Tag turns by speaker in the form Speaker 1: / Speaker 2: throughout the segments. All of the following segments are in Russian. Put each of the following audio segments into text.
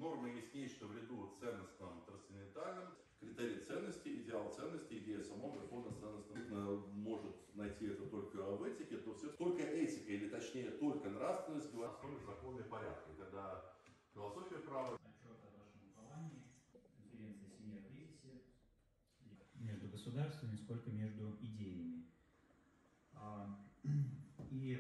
Speaker 1: Норма есть нечто в ряду ценностном, трансцендентальном, критерий ценности, идеал ценности, идея самого верховно-ценностного может найти это только в этике, то все только этика, или точнее только нравственность, основе законы и порядка. Когда философия права...
Speaker 2: Отчет о вашем уповании, конференция «Семья в кризисе» между государствами, сколько между идеями. И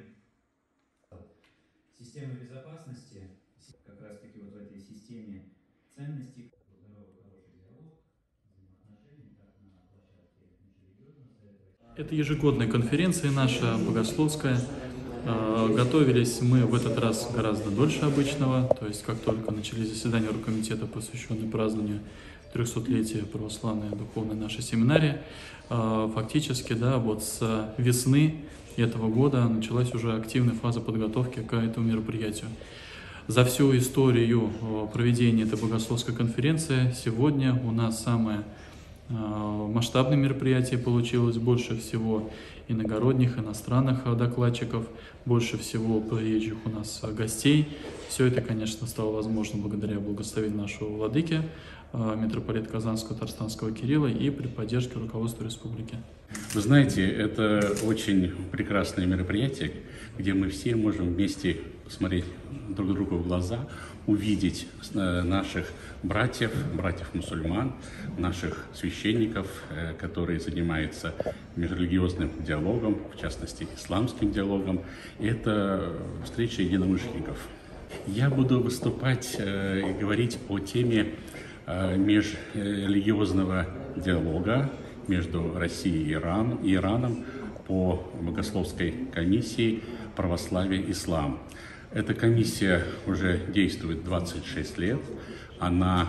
Speaker 2: система безопасности, как раз таки вот в этой системе ценностей, здоровый, хороший диалог, взаимоотношения, как на площадке межрелигиозного. Это ежегодная конференция наша, богословская. Готовились мы в этот раз гораздо дольше обычного, то есть как только начались заседания оргкомитета, посвященные празднованию 300-летия православной духовной нашей семинарии, фактически, да, вот с весны этого года началась уже активная фаза подготовки к этому мероприятию. За всю историю проведения этой богословской конференции сегодня у нас самое масштабное мероприятие получилось, больше всего иногородних, иностранных докладчиков, больше всего приезжих у нас гостей. Все это, конечно, стало возможно благодаря благословению нашего владыки, митрополита Казанского Татарстанского Кирилла, и при поддержке руководства республики.
Speaker 3: Вы знаете, это очень прекрасное мероприятие, где мы все можем вместе посмотреть друг другу в глаза, увидеть наших братьев-мусульман, наших священников, которые занимаются межрелигиозным диалогом, в частности, исламским диалогом. Это встреча единомышленников. Я буду выступать и говорить о теме межрелигиозного диалога между Россией и Ираном по богословской комиссии «Православие-Ислам». Эта комиссия уже действует 26 лет. Она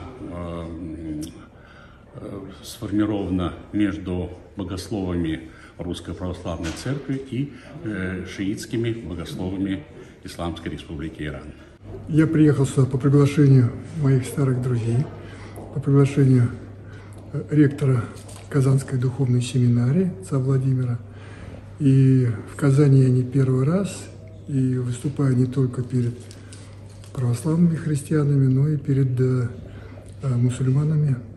Speaker 3: сформирована между богословами Русской Православной Церкви и шиитскими богословами Исламской Республики Иран.
Speaker 4: Я приехал сюда по приглашению моих старых друзей, по приглашению ректора Казанской духовной семинарии отца Владимира. И в Казани я не первый раз, и выступаю не только перед православными христианами, но и перед мусульманами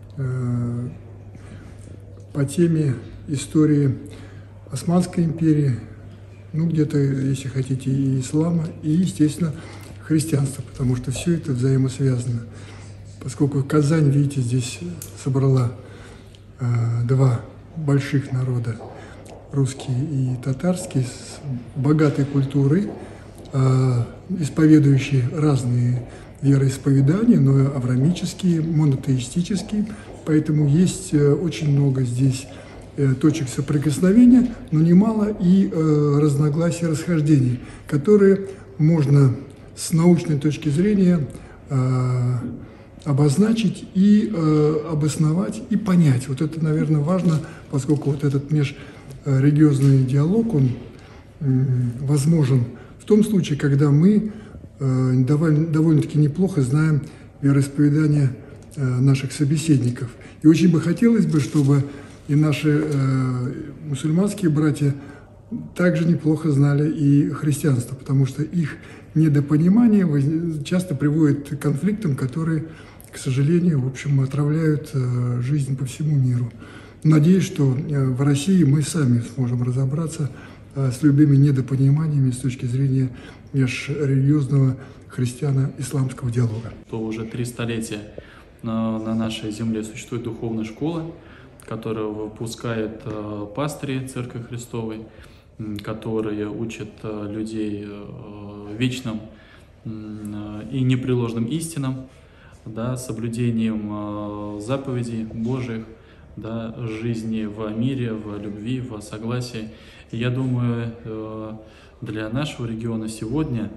Speaker 4: по теме истории Османской империи, ну где-то, если хотите, и ислама, и, естественно, христианства, потому что все это взаимосвязано. Поскольку Казань, видите, здесь собрала два больших народа, русский и татарский, с богатой культурой, исповедующие разные вероисповедания, но авраамические, монотеистические, поэтому есть очень много здесь точек соприкосновения, но немало и разногласий, расхождений, которые можно с научной точки зрения обозначить и обосновать и понять. Вот это, наверное, важно, поскольку вот этот межрелигиозный диалог, он возможен в том случае, когда мы довольно-таки неплохо знаем вероисповедание наших собеседников. И очень бы хотелось бы, чтобы и наши мусульманские братья также неплохо знали и христианство, потому что их недопонимание часто приводит к конфликтам, которые, к сожалению, в общем, отравляют жизнь по всему миру. Надеюсь, что в России мы сами сможем разобраться с любыми недопониманиями с точки зрения межрелигиозного христиано-исламского диалога.
Speaker 5: То уже 3 столетия на нашей земле существует духовная школа, которая выпускает пастырей Церкви Христовой, которые учат людей вечным и непреложным истинам, да, соблюдением заповедей Божьих, да, жизни в мире, в любви, в согласии. И я думаю, для нашего региона сегодня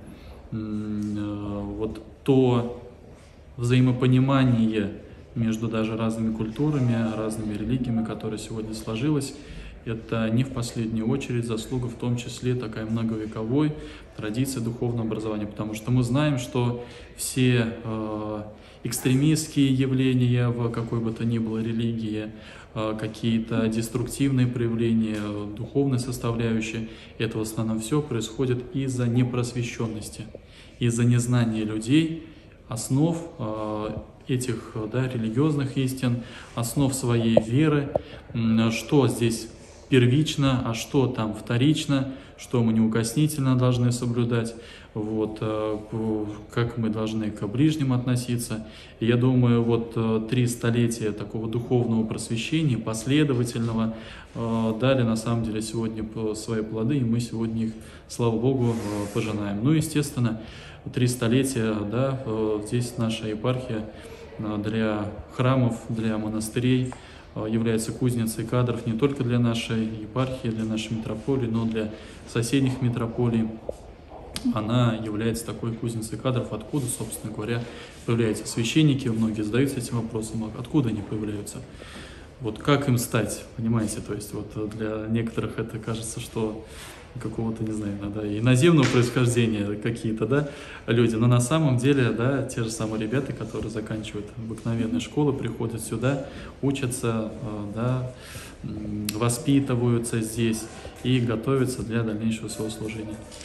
Speaker 5: вот то взаимопонимание между даже разными культурами, разными религиями, которое сегодня сложилось, это не в последнюю очередь заслуга, в том числе такая многовековой традиции духовного образования, потому что мы знаем, что все экстремистские явления в какой бы то ни было религии, какие-то деструктивные проявления духовной составляющей, это в основном все происходит из-за непросвещенности, из-за незнания людей основ этих, да, религиозных истин, основ своей веры, что здесь первично, а что там вторично, что мы неукоснительно должны соблюдать, вот, как мы должны к ближним относиться. И я думаю, вот 3 столетия такого духовного просвещения, последовательного, дали на самом деле сегодня свои плоды, и мы сегодня их, слава Богу, пожинаем. Ну, естественно, 3 столетия, да, здесь наша епархия для храмов, для монастырей является кузницей кадров не только для нашей епархии, для нашей митрополии, но для соседних митрополий. Она является такой кузницей кадров, откуда, собственно говоря, появляются священники. Многие задаются этим вопросом, откуда они появляются. Вот как им стать, понимаете? То есть вот для некоторых это кажется, что какого-то, не знаю, да, иноземного происхождения какие-то, да, люди. Но на самом деле, да, те же самые ребята, которые заканчивают обыкновенные школы, приходят сюда, учатся, да, воспитываются здесь и готовятся для дальнейшего своего служения.